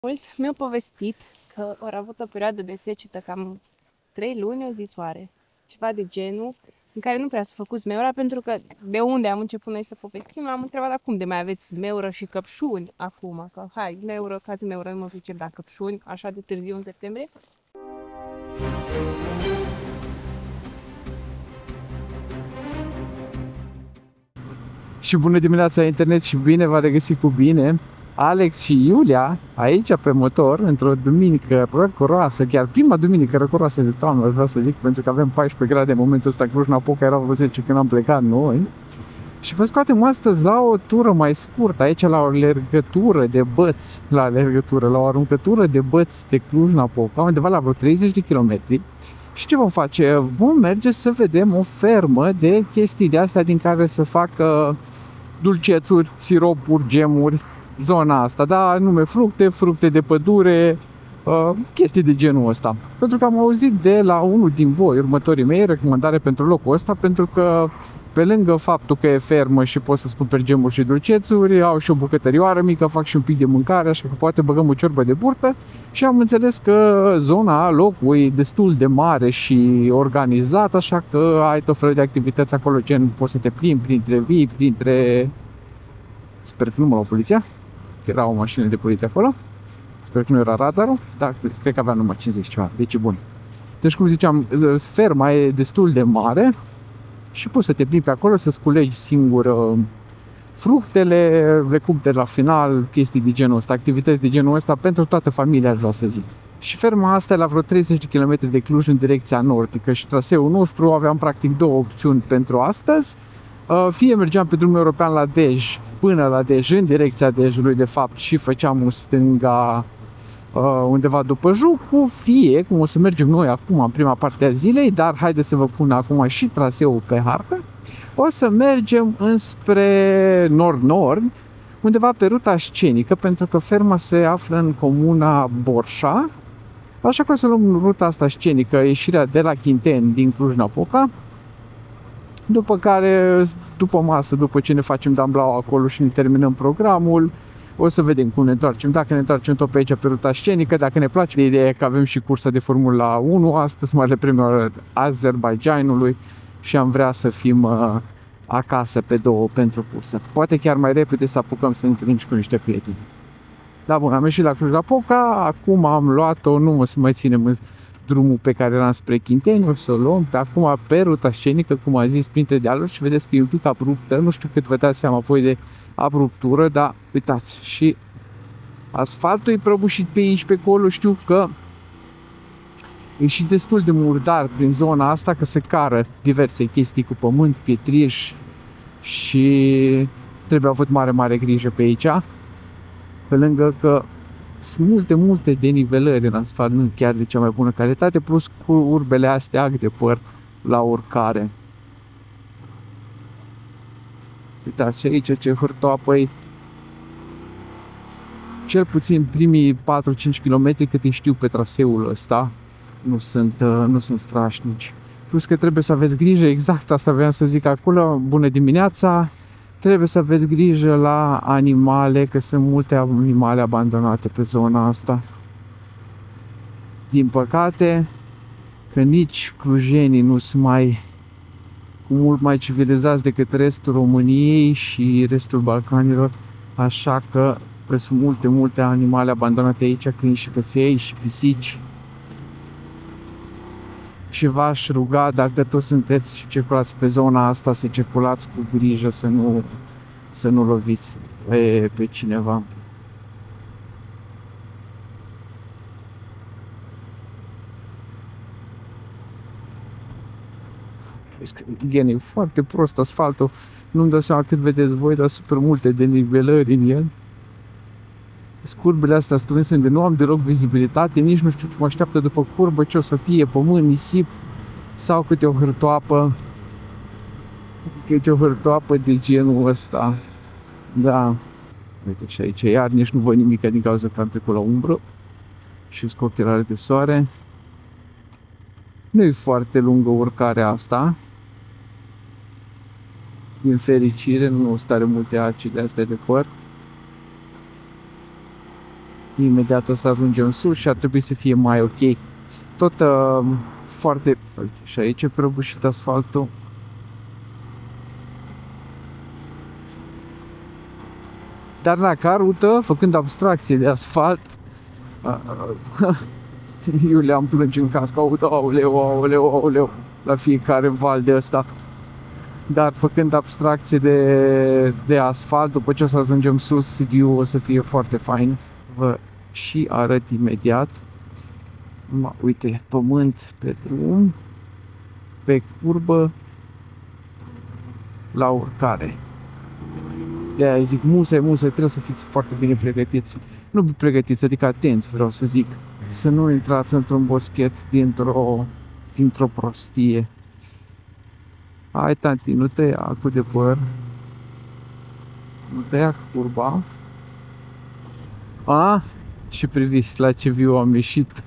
Mult mi-au povestit că au avut o perioadă de secetă cam 3 luni, o zis oare, ceva de genul, în care nu prea s-a făcut zmeura, pentru că de unde am început noi să povestim, am întrebat acum de mai aveți zmeură și căpșuni acum, că hai, zmeură, ca zmeură, nu mă pricep, da, căpșuni, așa de târziu în septembrie. Și bună dimineața internet și bine v-a regăsit cu bine Alex și Iulia aici pe motor într-o duminică răcoroasă, chiar prima duminică răcoroasă de toamnă, vreau să zic, pentru că avem 14 grade în momentul ăsta, Cluj-Napoca erau vreo 10 când am plecat noi. Și vă scoatem astăzi la o tură mai scurtă, aici la o alergătură de băți, la o aruncătură de băți de Cluj-Napoca, undeva la vreo 30 de kilometri. Și ce vom face? Vom merge să vedem o fermă de chestii de astea din care să facă dulcețuri, siropuri, gemuri, zona asta, da, nume fructe de pădure, chestii de genul ăsta. Pentru că am auzit de la unul din voi, următorii mei, recomandare pentru locul ăsta, pentru că pe lângă faptul că e fermă și pot să-ți cumperi gemuri și dulcețuri, au și o bucătărioară mică, fac și un pic de mâncare, așa că poate băgăm o ciorbă de burtă și am înțeles că zona locului e destul de mare și organizată, așa că ai tot felul de activități acolo, gen poți să te plimbi printre vii, printre... Sper că nu mă luau poliția, că era o mașină de poliție acolo. Sper că nu era radarul, dar cred că avea numai 50 ceva, deci e bun. Deci, cum ziceam, ferma e destul de mare și poți să te plimbi pe acolo, să-ți culegi singur fructele, le cumperi la final, chestii de genul ăsta, activități de genul ăsta pentru toată familia, vreau să zic. Și ferma asta e la vreo 30 de km de Cluj în direcția nordică și traseul nostru aveam practic două opțiuni pentru astăzi. Fie mergeam pe drumul european la Dej, până la Dej, în direcția Dejului de fapt și făceam în stânga undeva după Jucu, fie, cum o să mergem noi acum în prima parte a zilei, dar haideți să vă pun acum și traseul pe hartă, o să mergem înspre nord-nord, undeva pe ruta scenică, pentru că ferma se află în comuna Borșa, așa că o să luăm ruta asta scenică, ieșirea de la Chinteni din Cluj-Napoca, după care, după masă, după ce ne facem damblau acolo și ne terminăm programul, o să vedem cum ne întoarcem. Dacă ne întoarcem tot pe aici, pe ruta scenică, dacă ne place ideea că avem și cursa de Formula 1 astăzi, Marele Premiu al Azerbaidjanului și am vrea să fim acasă pe două pentru cursă. Poate chiar mai repede să apucăm să ne întâlnim și cu niște prieteni. Da, bun, am ieșit la Cluj-Napoca, acum am luat-o, nu mă să mai ținem în drumul pe care eram spre Chinteni, o să o luăm pe acum pe ruta scenică, cum a zis, printre dealuri și vedeți că e un pic abruptă, nu știu cât vă dați seama voi de abruptură, dar uitați, și asfaltul e prăbușit pe aici, pe acolo, știu că e și destul de murdar prin zona asta, că se cară diverse chestii cu pământ, pietriș și trebuie avut mare grijă pe aici, pe lângă că sunt multe denivelări în asfalt, nu chiar de cea mai bună calitate, plus cu urbele astea de păr la urcare. Uitați și aici ce hârtoapă e. Cel puțin primii 4-5 km cât îi știu pe traseul ăsta nu sunt strașnici. Plus că trebuie să aveți grijă, exact asta vreau să zic acolo, bună dimineața, trebuie să aveți grijă la animale, că sunt multe animale abandonate pe zona asta. Din păcate, că nici clujenii nu sunt mult mai civilizați decât restul României și restul Balcanilor, așa că sunt multe animale abandonate aici, câini și căței și pisici. Și v-aș ruga, dacă toți sunteți și circulați pe zona asta, să circulați cu grijă, să nu loviți pe cineva. E foarte prost asfaltul, nu-mi dau seama cât vedeți voi, dar super multe denivelări în el. Curbele astea strânse unde nu am deloc vizibilitate, nici nu știu ce mă așteaptă după curbă, ce o să fie, pământ, nisip sau câte o hârtoapă de genul ăsta. Da, uite și aici iar nici nu văd nimic din cauza că am trecut la umbră și sunt ochelare de soare. Nu e foarte lungă urcarea asta, din fericire, nu stare multe acide astea de păr. Imediat o să ajungem sus și ar trebui să fie mai ok. Tot foarte... Uite, și aici e prăbușit asfaltul. Dar la ca rută, făcând abstracție de asfalt, Iulia îmi plânge în cască, aoleu, la fiecare val de ăsta. Dar făcând abstracție de asfalt, după ce o să ajungem sus, view o să fie foarte fain. Vă și arăt imediat. Uite, pământ pe drum, pe curbă, la urcare. De-aia zic, muse, trebuie să fiți foarte bine pregătiți. Nu pregătiți, adică atenți, vreau să zic. Să nu intrați într-un boschet dintr-o prostie. Hai, tanti, nu te ia acul de păr. Nu te ia curba. A? Și priviți la ce viu am ieșit.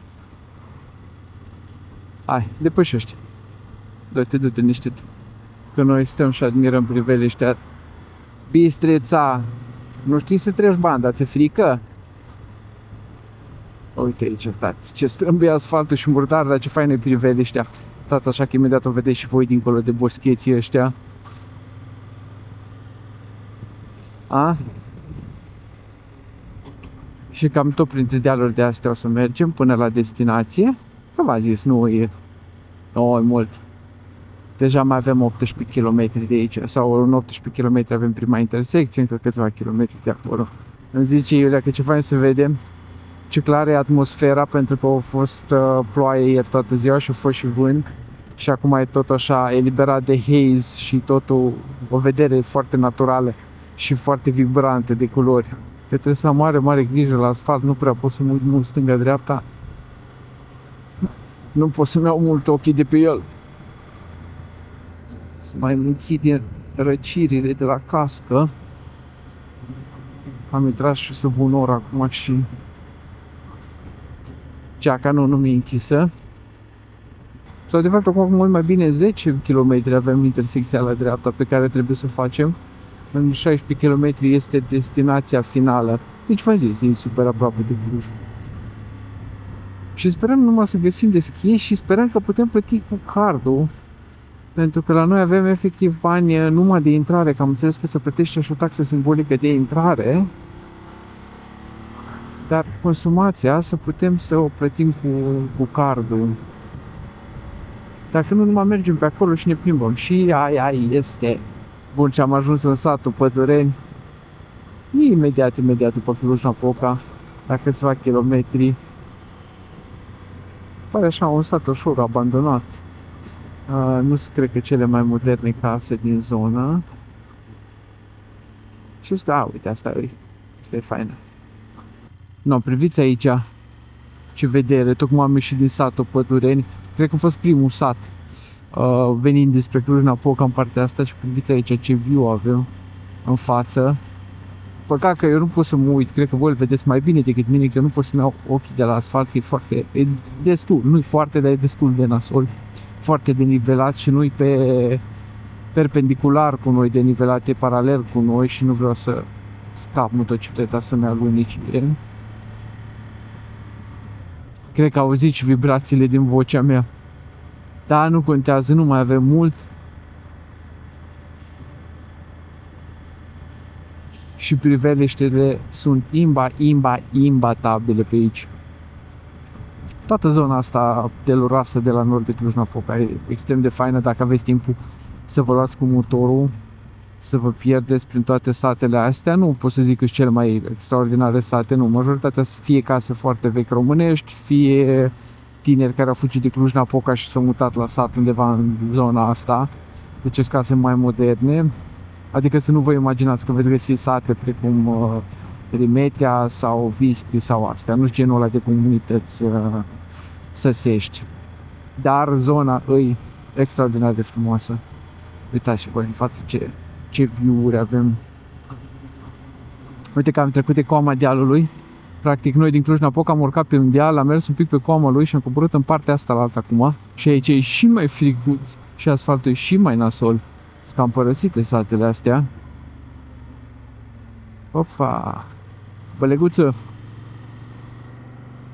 Hai, depășește. Du-te niștit. Că noi stăm și admirăm priveliștea. Bistreța! Nu știi să treci banda, ți-e frică? Uite aici, tați, ce strâmbie asfaltul și murdar, dar ce fain e priveliștea. Stați așa că imediat o vedeți și voi dincolo de boscheții ăștia. A? Și cam tot printre dealuri de astea o să mergem până la destinație. Că v-am zis, nu e mult. Deja mai avem 18 km de aici, sau în 18 km avem prima intersecție, încă câțiva kilometri de acolo. Îmi zice Iulia că ce fain să vedem ce clară e atmosfera, pentru că a fost ploaie ieri toată ziua și a fost și vânt. Și acum e tot așa eliberat de haze și totul o vedere foarte naturală și foarte vibrantă de culori. Că trebuie să am mare grijă la asfalt, nu prea pot să mă uit mult stânga-dreapta. Nu pot să-mi iau mult ochii de pe el. Să mai închid din răcirile de la cască. Am intrat și să pun ora acum și geaca nu mi-e închisă. Sau de fapt acum mult mai bine 10 km avem intersecția la dreapta pe care trebuie să o facem. În 16 km este destinația finală. Deci v-am zis, e super aproape de Cluj. Și sperăm numai să găsim deschis și sperăm că putem plăti cu cardul. Pentru că la noi avem efectiv bani numai de intrare, că am înțeles că se plătește și o taxă simbolică de intrare. Dar consumația să putem să o plătim cu cardul. Dacă nu numai mergem pe acolo și ne plimbăm. Și aia este. Bun, ce am ajuns în satul Pădureni. Imediat după Cluj-Napoca, la câțiva kilometri. Pare așa un sat ușor abandonat. Nu sunt, cred că, cele mai moderne case din zonă. Și uite, asta e faină. No, priviți aici ce vedere, tocmai am ieșit din satul Pădureni. Cred că a fost primul sat venind despre Cluj-Napoca în partea asta și priviți aici ce view avem în față. Păcat că eu nu pot să mă uit, cred că voi îl vedeți mai bine decât mine, că eu nu pot să-mi iau ochii de la asfalt, că e destul, nu-i foarte, dar e destul de nasol, foarte denivelat și nu-i pe perpendicular cu noi, denivelat, e paralel cu noi și nu vreau să scap motocicleta să-mi alunici. Cred că auziți vibrațiile din vocea mea. Da, nu contează, nu mai avem mult. Și priveliștele sunt imbatabile pe aici. Toată zona asta teluroasă de la nord de Cluj-Napoca e extrem de faină. Dacă aveți timpul să vă luați cu motorul, să vă pierdeți prin toate satele astea, nu pot să zic că sunt cele mai extraordinare sate, nu. Majoritatea să fie case foarte vechi românești, fie tineri care au fugit de Cluj-Napoca și s-au mutat la sat undeva în zona asta. Deci sunt case mai moderne. Adică să nu vă imaginați că veți găsi sate precum Rimetea sau Viscri sau astea. Nu știu genul ăla de comunități săsești. Dar zona e extraordinar de frumoasă. Uitați și voi în față ce view-uri avem. Uite că am trecut de coama dealului. Practic noi din Cluj-Napoca am urcat pe un deal, am mers un pic pe coama lui și am coborât în partea asta la alta acum. Și aici e și mai friguț și asfaltul e și mai nasol. Sunt cam părăsite satele astea. Opa! Băleguță!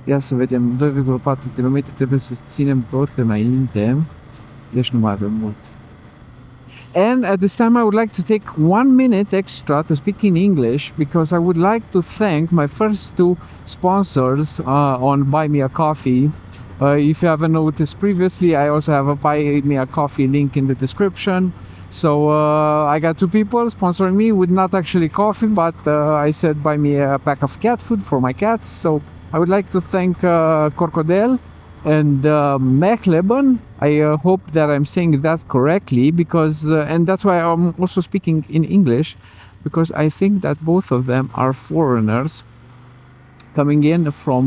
Ia să vedem, 2,4 km, trebuie să ținem tot înainte, deci nu mai avem mult. And at this time I would like to take 1 minute extra to speak in English because I would like to thank my first two sponsors on Buy Me a Coffee. If you haven't noticed previously, I also have a Buy Me a Coffee link in the description. So I got two people sponsoring me with not actually coffee, but I said buy me a pack of cat food for my cats. So I would like to thank Corcodel and Mechleben. I hope that I'm saying that correctly because, and that's why I'm also speaking in English, because I think that both of them are foreigners coming in from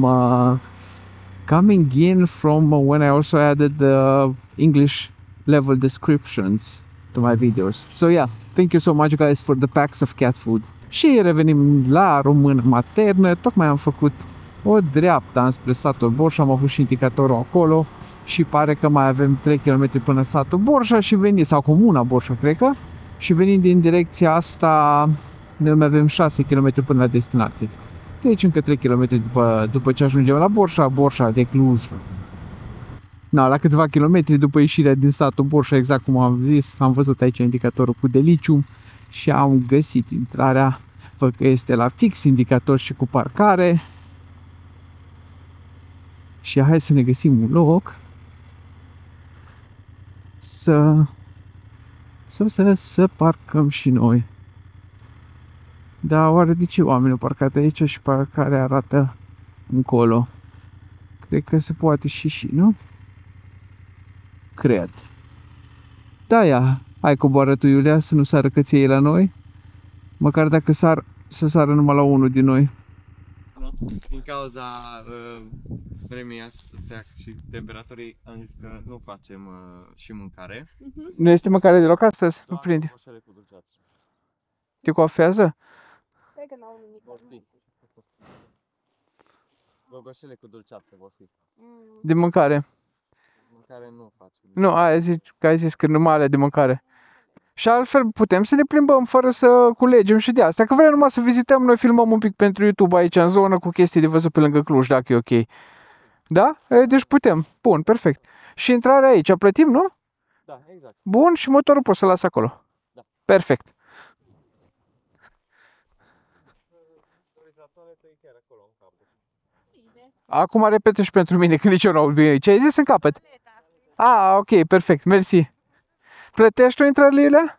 when I also added the English level descriptions to my videos. So yeah, thank you so much guys for the packs of cat food. Și revenim la română maternă. Tocmai am făcut o dreaptă înspre satul Borșa, am avut și indicatorul acolo și pare că mai avem 3 km până satul Borșa și venim, sau comuna Borșa, cred că, și venind din direcția asta noi mai avem 6 km până la destinație. Deci încă 3 km după ce ajungem la Borșa de Cluj. Na, la câțiva kilometri după ieșirea din satul Borșa, exact cum am zis, am văzut aici indicatorul cu deliciu și am găsit intrarea, văd că este la fix indicator și cu parcare. Și hai să ne găsim un loc să parcăm și noi. Da, oare de ce oamenii au parcat aici și parcarea arată încolo? Cred că se poate și, nu? Cred. Da, ia, hai coboară tu, Iulia, să nu sară căței la noi. Măcar dacă să sară numai la unul din noi. Din cauza vremii astea și temperaturii am zis că nu facem și mâncare. Nu este mâncare deloc astăzi? Nu prinde. Gogoșele cu dulceață. Te coafează? Cred că n-au nimic. Gogoșele cu dulceață vor fi. De mâncare? Mâncare nu facem. Nu, ai zis că numai alea de mâncare. Și altfel putem să ne plimbăm fără să culegem și de asta. Că vrem numai să vizităm, noi filmăm un pic pentru YouTube aici în zonă cu chestii de văzut pe lângă Cluj, dacă e ok. Da? Deci putem. Bun, perfect. Și intrarea aici, plătim, nu? Da, exact. Bun, și motorul poți să-l las acolo. Da. Perfect. Acum repete și pentru mine, că nici eu nu aud bine. Ce ai zis în capăt? Ah, ok, perfect, mersi. Plătești tu intrările, Iulia?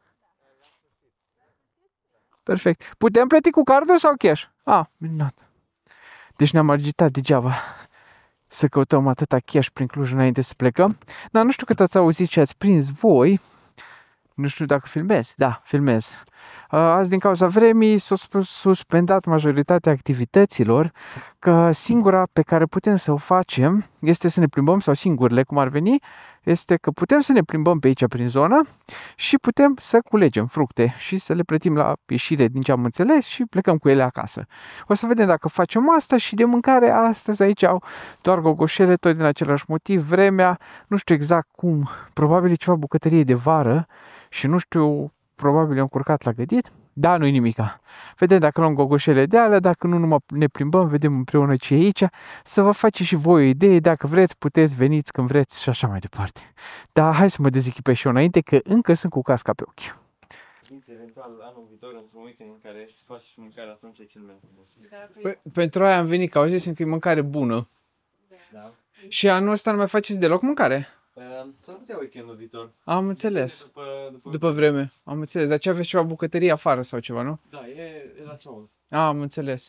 Perfect. Putem plăti cu cardul sau cash? Ah, minunat. Deci ne-am agitat degeaba să căutăm atâta cash prin Cluj înainte să plecăm. Dar nu știu cât ați auzit și ați prins voi. Nu știu dacă filmez. Da, filmez. Azi din cauza vremii s-a suspendat majoritatea activităților, că singura pe care putem să o facem este să ne plimbăm, sau singurele cum ar veni, este că putem să ne plimbăm pe aici prin zonă și putem să culegem fructe și să le plătim la ieșire din ce am înțeles și plecăm cu ele acasă. O să vedem dacă facem asta. Și de mâncare astăzi aici au doar gogoșele, tot din același motiv, vremea, nu știu exact cum, probabil e ceva bucătărie de vară și nu știu, probabil e încurcat la gătit. Da, nu-i nimica. Vedem dacă luăm gogoșele de alea, dacă nu numai ne plimbăm, vedem împreună ce e aici, să vă faceți și voi o idee, dacă vreți, puteți, veniți când vreți și așa mai departe. Dar hai să mă dezechipez și eu înainte, că încă sunt cu casca pe ochi. Eventual anul viitor într-un weekend în care să faci și mâncare, atunci e cel mai frumos. Pentru aia am venit, că au zis că e mâncare bună. Da. Și anul ăsta nu mai faceți deloc mâncare? S-ar putea weekendul viitor. Am înțeles. După Vreme. Am înțeles. Dar ce aveți ceva bucătărie afară sau ceva, nu? Da, e la ceaul. Am înțeles.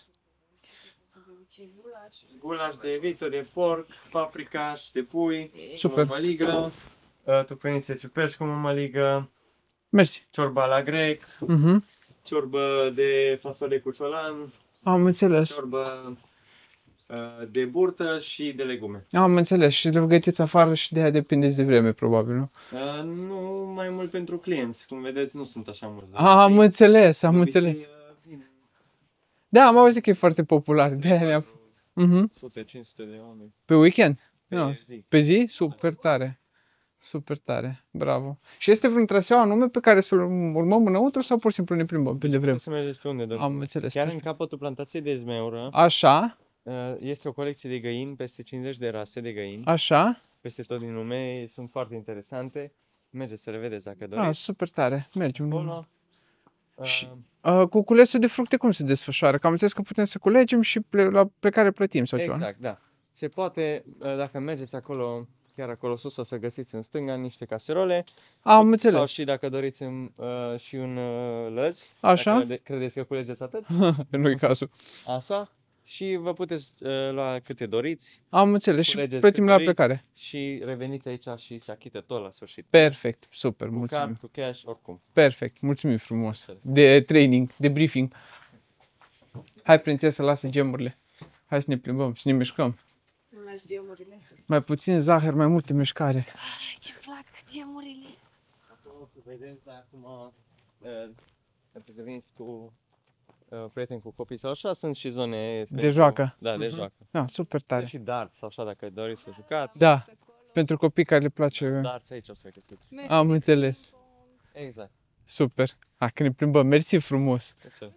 Gulaș de vită, de porc, paprikaș, de pui, Super. mămăligă, tocănițe ciuperci cu mămăligă, Mersi. ciorba la grec, ciorbă de fasole cu ciolan, Am înțeles. ciorbă de burtă și de legume. Am înțeles. Și le gătiți afară și de aia depindeți de vreme, probabil, nu? Nu mai mult pentru clienți, cum vedeți nu sunt așa mulți. Am înțeles, am De înțeles. obicei, vin Da, am auzit că e foarte popular. De aia ne-am... 100-500 de oameni Pe weekend? pe Nu. zi. Pe zi? Super tare. Super tare. Bravo. Și este vreun traseu anume pe care să-l urmăm înăuntru sau pur și simplu ne plimbăm pe de vreme? Să mergeți pe unde doriți. Am înțeles. Chiar în capătul plantației de zmeură, Așa. Este o colecție de găini, peste 50 de rase de găini, Așa? peste tot din lume, sunt foarte interesante. Mergeți să le vedeți dacă Ah, doriți. super tare. Mergem. Acolo, Și cu culesul de fructe cum se desfășoară? Că am înțeles că putem să culegem și la plecare plătim sau ceva, nu? exact, da. Se poate, dacă mergeți acolo, chiar acolo sus, o să găsiți în stânga niște caserole. Am înțeles. Sau și dacă doriți și un lăzi. Așa? Dacă credeți că culegeți atât. Nu-i cazul. Așa. Și vă puteți lua câte doriți. Am înțeles. Și Culegeți plătim cât la doriți plecare. Și reveniți aici și se achită tot la sfârșit. Perfect. Super. Cu Mulțumim. card, cu cash, oricum. Perfect. Mulțumim frumos. De training, de briefing. Hai, prințesă, lasă gemurile. Hai să ne plimbăm, să ne mișcăm. Nu lași gemurile. Mai puțin zahăr, mai multă mișcare. Ce plac gemurile. Acolo vedeți, dar acum trebuie să veniți cu prieteni, cu copii sau așa, sunt și zone De joacă. Da, de joacă. Da, super tare. Sunt și darts sau așa, dacă doriți să jucați. Da. Pentru copii care le place. Darts aici o să găsiți. Am înțeles. Exact. Super. Hai că ne plimbăm. Mersi frumos. Ce?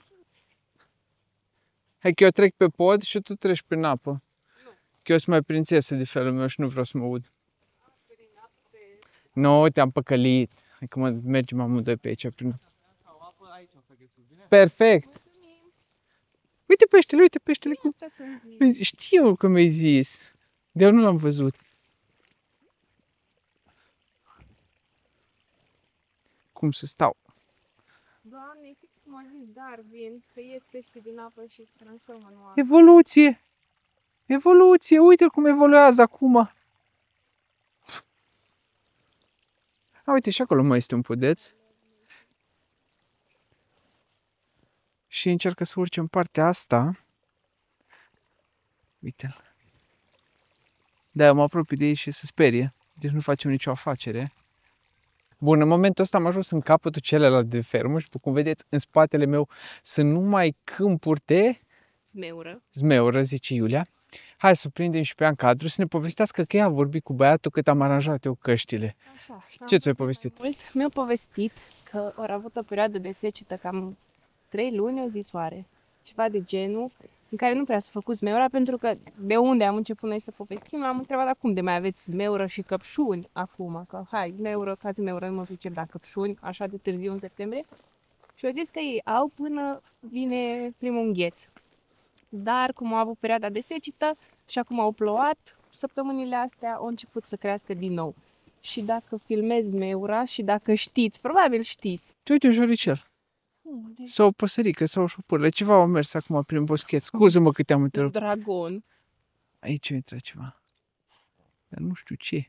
Hai că eu trec pe pod și tu treci prin apă. Că eu sunt mai prințesă de felul meu și nu vreau să mă ud. Nu, te-am păcălit. Hai că mergem amândoi pe aici. Perfect. Uite peștele, uite peștele. Știu că mi-ai zis. Dar nu l-am văzut. Cum să stau? Doamne, fix cum a zis Darwin, că ies pește din apă și se transformă în oameni. Evoluție! Evoluție! Uite cum evoluează acum! A, uite, și acolo mai este un podeț. Și încearcă să urce în partea asta. Uite-l. Da, mă apropii de ei și se sperie. Deci nu facem nicio afacere. Bun, în momentul ăsta am ajuns în capătul celălalt de fermă și, cum vedeți, în spatele meu sunt numai câmpuri de zmeură, zice Iulia. Hai să o prindem și pe ea în cadru să ne povestească că ea a vorbit cu băiatul cât am aranjat eu căștile. Așa. Ce ți-ai povestit? Mi-a povestit că au avut o perioadă de secetă, cam 3 luni, o zi soare. Ceva de genul, în care nu prea s-a făcut zmeura, pentru că de unde am început noi să povestim, l-am întrebat acum de mai aveți zmeură și căpșuni acum, că hai, zmeură, ca zmeură, nu mă pricep la căpșuni, așa de târziu în septembrie. Și au zis că ei au până vine primul îngheț. Dar cum au avut perioada de secetă și acum au plouat, săptămânile astea au început să crească din nou. Și dacă filmezi zmeura și dacă știți, probabil știți. Uite un șoricel. Sau o păsărică, sau o șopârlă. Ceva au mers acum prin boschet. Scuză-mă că te-am întrerupt. Dragon. Aici intră ceva. Dar nu știu ce.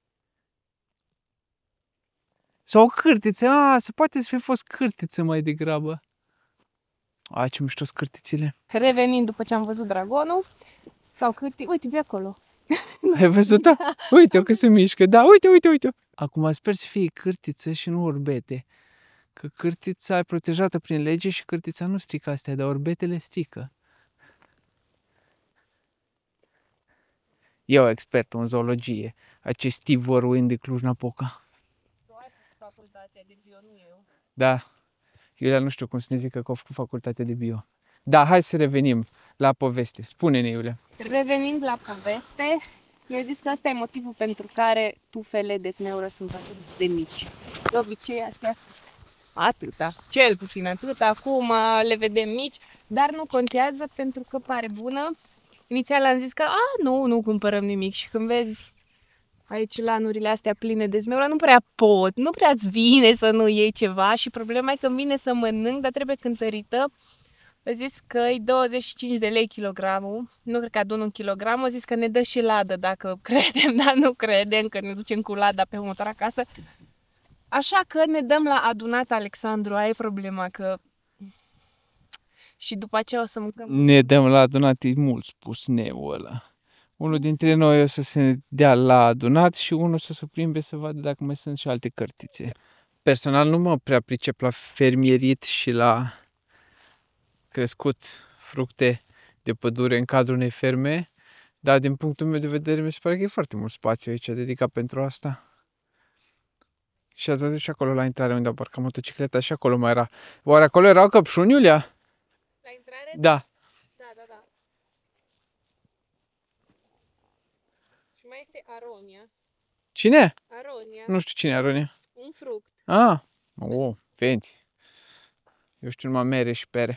Sau o cârtiță. Se poate să fie fost cârtiță mai degrabă. Ce mișto cârtițile. Revenind după ce am văzut dragonul, sau cârti, uite, de acolo. Ai văzut-o? Uite-o că se mișcă. Da, uite. Acum sper să fie cârtiță și nu orbete. Că cârtița e protejată prin lege și cârtița nu strică astea, dar orbetele strică. Eu expert în zoologie. Acest Steve Irwin de Cluj-Napoca. Tu ai făcut facultatea de bio, nu eu. Da. Iulia nu știu cum să ne zică că a făcut facultatea de bio. Da, hai să revenim la poveste. Spune-ne, Iulia. Revenind la poveste, mi-a zis că ăsta e motivul pentru care tufele de zmeură sunt atât de mici. De obicei, astea sunt atâta, cel puțin atâta, acum le vedem mici, dar nu contează pentru că pare bună. Inițial am zis că nu cumpărăm nimic și când vezi aici lanurile astea pline de zmeură, nu prea pot, nu prea-ți vine să nu iei ceva și problema e că vine să mănânc, dar trebuie cântărită. A zis că e 25 de lei kilogramul, nu cred că adun 1 kilogram, a zis că ne dă și ladă dacă credem, dar nu credem că ne ducem cu lada pe motor acasă. Așa că ne dăm la adunat, Alexandru, ai problema că... Și după aceea o să mâncăm... Ne dăm la adunat, e mult spus neul ăla. Unul dintre noi o să se dea la adunat și unul să se plimbe să vadă dacă mai sunt și alte cărtițe. Personal nu mă prea pricep la fermierit și la crescut fructe de pădure în cadrul unei ferme, dar din punctul meu de vedere mi se pare că e foarte mult spațiu aici dedicat pentru asta. Și ați văzut și acolo la intrare unde a parcat motocicleta și acolo mai era. Oare acolo erau căpșuni, Iulia? La intrare? Da. Da. Și mai este aronia. Cine? Aronia. Nu știu cine e aronia. Un fruct. Ah, penți. Eu știu numai mere și pere.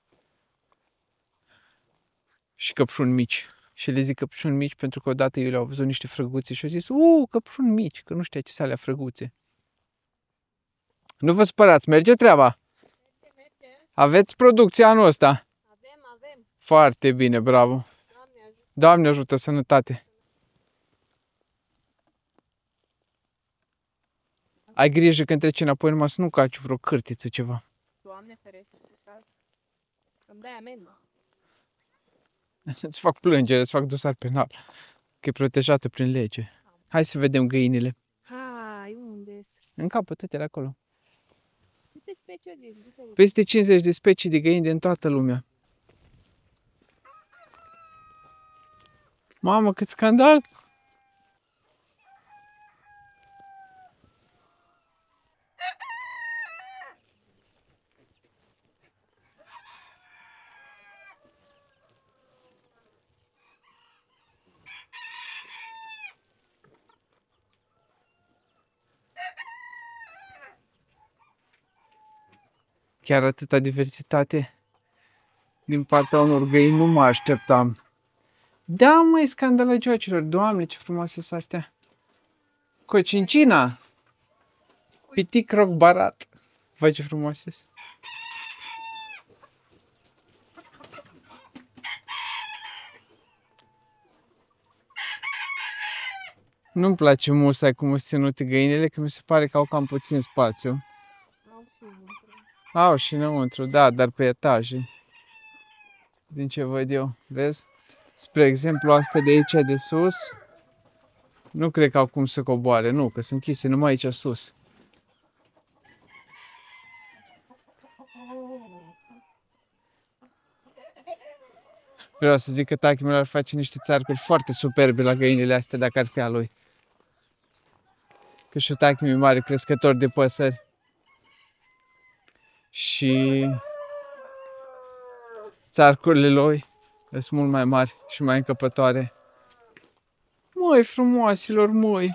Și căpșuni mici. Și le zic căpșuni mici pentru că odată eu le-au văzut niște frăguțe și au zis, căpșuni mici, că nu știa ce să alea frăguțe. Nu vă spărați, merge treaba? Merge. Aveți producția anul ăsta? Avem. Foarte bine, bravo. Doamne ajută. Doamne ajută, sănătate. Ai grijă când treci înapoi numai să nu caci vreo cârtiță ceva. Doamne ferește. Îmi dai amendă. Îți fac plângere, îți fac dosar penal. Că e protejată prin lege. Hai să vedem găinile. Hai, unde-s? În capăt, uite acolo. Câte specii de Peste 50 de specii de găini din toată lumea. Mamă, cât scandal! Chiar atâta diversitate din partea unor găini nu mă așteptam. Da, măi, scandalăgioacilor, Doamne, ce frumoase sunt astea. Cocincina. Pitic roc barat. Vai, ce frumoase sunt. Nu-mi place musai cum sunt ținute găinile, că mi se pare că au cam puțin spațiu. Au și înăuntru, da, dar pe etaje. Din ce văd eu, vezi? Spre exemplu, astea de aici de sus, nu cred că au cum să coboare, nu, că sunt închise numai aici sus. Vreau să zic că taică mi ar face niște țarcuri foarte superbe la găinile astea, dacă ar fi a lui. Că și taică mi mare crescător de păsări. Și țarcurile lui sunt mult mai mari și mai încăpătoare. Măi, frumoasilor, măi!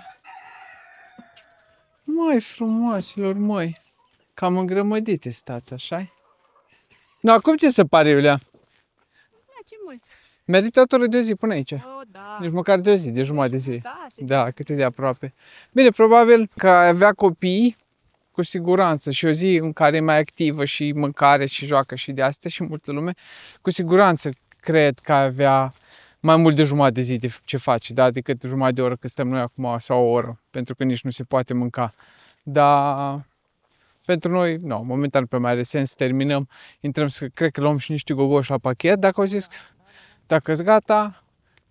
Măi, frumoasilor, măi! Cam îngrămădite stați, așa-i? No, cum ți se pare, Iulia? Îmi place mult. Merită o oră de o zi până aici. Oh, da. Nici măcar de o zi, de jumătate de zi. Da, Da, cât de aproape. Bine, probabil că avea copii, cu siguranță, și o zi în care e mai activă și mâncare și joacă și de astea și multă lume, cu siguranță cred că avea mai mult de jumătate de zi de ce face, da? Decât jumătate de oră că stăm noi acum sau o oră, pentru că nici nu se poate mânca. Dar pentru noi, nu, momentan pe mai are sens, terminăm, intrăm să, cred că luăm și niște gogoși la pachet, dacă au zis, dacă-s gata,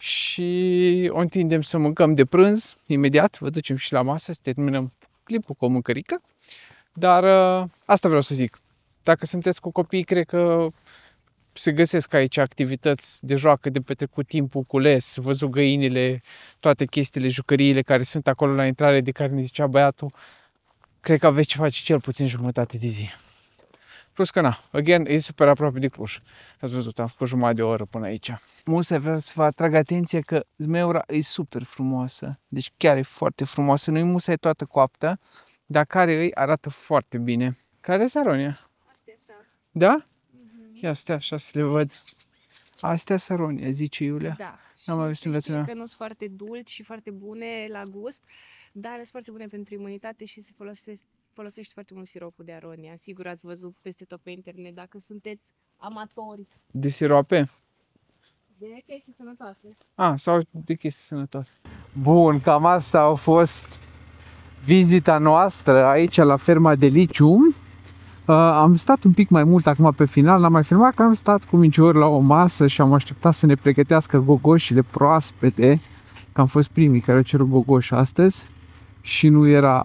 și o întindem să mâncăm de prânz, imediat, vă ducem și la masă, să terminăm clipul cu o mâncărică. Dar asta vreau să zic. Dacă sunteți cu copii, cred că se găsesc aici activități de joacă, de petrecut timpul cu les, văzut găinile, toate chestiile, jucăriile care sunt acolo la intrare, de care ne zicea băiatul. Cred că aveți ce face cel puțin jumătate de zi. Plus că na, again, e super aproape de Cluj. Ați văzut, am făcut jumătate de oră până aici. Mulți vreau să vă atrag atenția că zmeura e super frumoasă. Deci chiar e foarte frumoasă. Nu-i musa e toată coaptă, dar care îi arată foarte bine. Care e Saronia? Da? Ia stai așa să le văd. Astea Saronia, zice Iulia. Da. N-am mai văzut în viața mea. Că nu sunt foarte dulci și foarte bune la gust, dar sunt foarte bune pentru imunitate și se folosește foarte mult siropul de aronia. Sigur ați văzut peste tot pe internet dacă sunteți amatori De sirope? de chestii sănătoase. Sau de chestii sănătoase. Bun, cam asta a fost vizita noastră aici la ferma de liciu. Am stat un pic mai mult acum pe final, n-am mai filmat, că am stat cu minciori la o masă și am așteptat să ne pregătească gogoșile proaspete, că am fost primii care au cerut gogoși astăzi și nu era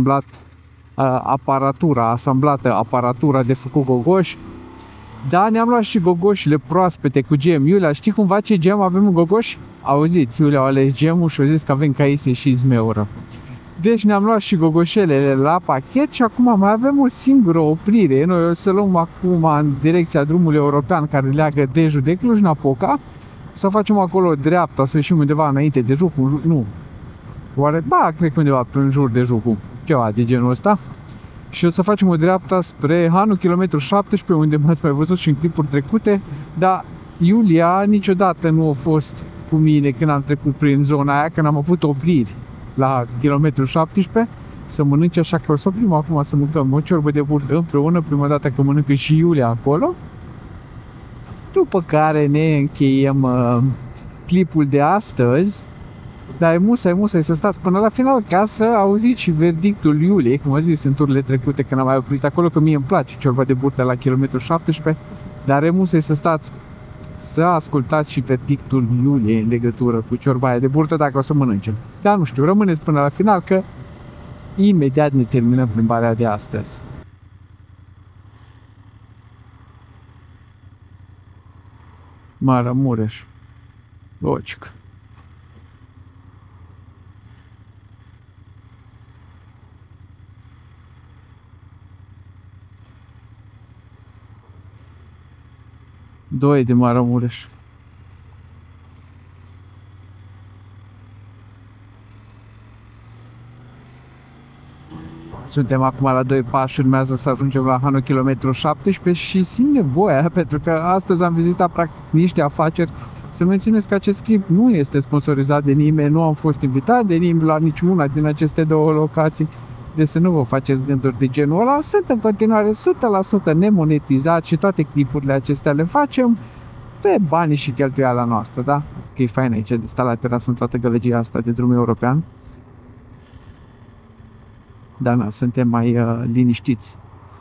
asamblată aparatura de făcut gogoși. Da, ne-am luat și gogoșile proaspete cu gem. Iulia, știi cumva ce gem avem în gogoși? Auziți, Iulia a ales gemul și a zis că avem caise și zmeură. Deci ne-am luat și gogoșelele la pachet și acum mai avem o singură oprire. Noi o să luăm acum în direcția drumului european care leagă Dejul de Cluj-Napoca să facem acolo dreapta, să ieșim undeva înainte de Jucu, nu. Oare? Ba, cred că undeva în jur de Jucu, ceva de genul ăsta. Și o să facem o dreapta spre Hanu, kilometru 17, unde m-ați mai văzut și în clipuri trecute, dar Iulia niciodată nu a fost cu mine când am trecut prin zona aia, când am avut opriri la kilometru 17, să mănânce, așa că o să oprim acum să mâncăm o ciorbă de burtă împreună, prima dată că mănâncă și Iulia acolo. După care ne încheiem clipul de astăzi. Dar e musai să stați până la final ca să auziți și verdictul Iuliei, cum a zis în turile trecute când am mai oprit acolo, că mie îmi place ciorba de burtă la kilometru 17, dar e musai să stați să ascultați și verdictul Iuliei în legătură cu ciorba aia de burtă dacă o să mănânce. Dar nu știu, rămâneți până la final că imediat ne terminăm plimbarea de astăzi. Maramureș. Logic. Doi de Maramureș. Suntem acum la 2 pași, urmează să ajungem la Hanu kilometru 17 și simt nevoia, pentru că astăzi am vizitat practic niște afaceri, să menționez că acest clip nu este sponsorizat de nimeni, nu am fost invitat de nimeni la niciuna din aceste două locații, deci să nu vă faceți gânduri de genul ăla. Sunt în continuare 100% nemonetizat și toate clipurile acestea le facem pe banii și cheltuiala noastră, da? Că e fain aici de stat la terasă în toată gălăgia asta de drum european. Dar na, suntem mai liniștiți.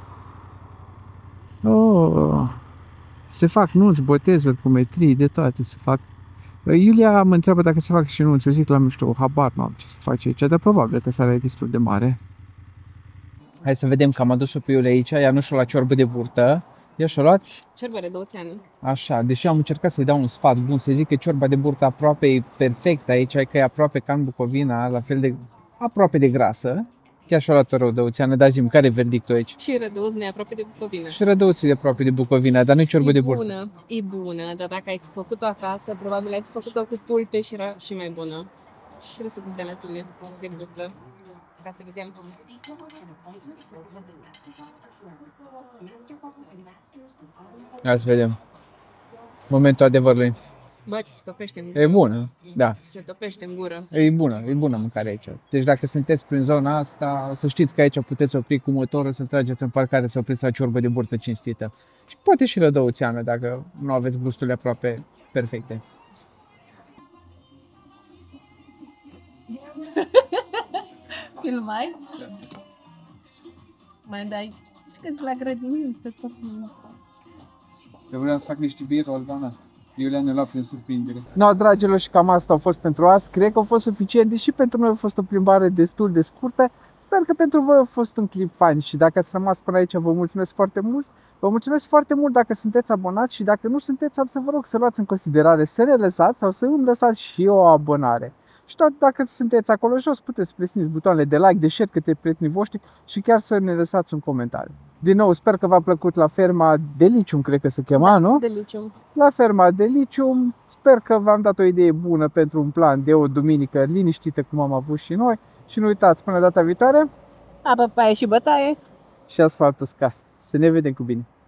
Oh, se fac nunți, botezuri, cumetrii, de toate se fac. Iulia mă întreabă dacă se fac și nunți. Eu zic la nu știu, habar nu am ce să face aici, dar probabil că sarea e destul de mare. Hai să vedem că am adus-o pe Iulia aici, ea nu și-o la ciorbă de burtă. Ea și-a luat? Ciorbă de 2 ani. Așa, deși am încercat să-i dau un sfat bun, să zic că ciorba de burtă aproape e perfectă aici, că e aproape ca în Bucovina, la fel de aproape de grasă. Chiar și-a luat o rădăuțeană, dar zi-mi, care e verdictul aici? Și Rădăuț ne aproape de Bucovina. Și Rădăuț e aproape de Bucovina, dar nu-i ciorbă de burtă. E bună, dar dacă ai făcut-o acasă, probabil ai făcut-o cu pulpe și era și mai bună. Trebuie să pus de la tine de burtă, ca să vedem. Hai să vedem. Momentul adevărului. Bă, ți se topește în gură. E bună, da. Ți se topește în gură. E bună mâncarea aici. Deci dacă sunteți prin zona asta, să știți că aici puteți opri cu motorul, să trageți în parcare, să opriți la ciorbă de burtă cinstită. Și poate și rădăuțeană, dacă nu aveți gusturile aproape perfecte. Filmai? Da. Mai dai și când la grădiniță tot. Eu vreau să fac niște birol, doamna. Iulia ne lua prin surprindere. No, dragilor, și cam asta a fost pentru azi. Cred că a fost suficient, deși pentru noi a fost o plimbare destul de scurtă. Sper că pentru voi a fost un clip fain și dacă ați rămas până aici, vă mulțumesc foarte mult. Vă mulțumesc foarte mult dacă sunteți abonați și dacă nu sunteți, am să vă rog să luați în considerare să ne lăsați sau să îmi lăsați și o abonare. Și tot dacă sunteți acolo jos, puteți presniți butoanele de like, de share către prietenii voștri și chiar să ne lăsați un comentariu. Din nou, sper că v-a plăcut la ferma Delicium, cred că se chema, da, nu? Delicium. La ferma Delicium. Sper că v-am dat o idee bună pentru un plan de o duminică liniștită, cum am avut și noi. Și nu uitați, până data viitoare, apă, paie și bătaie. Și asfalt uscat. Să ne vedem cu bine.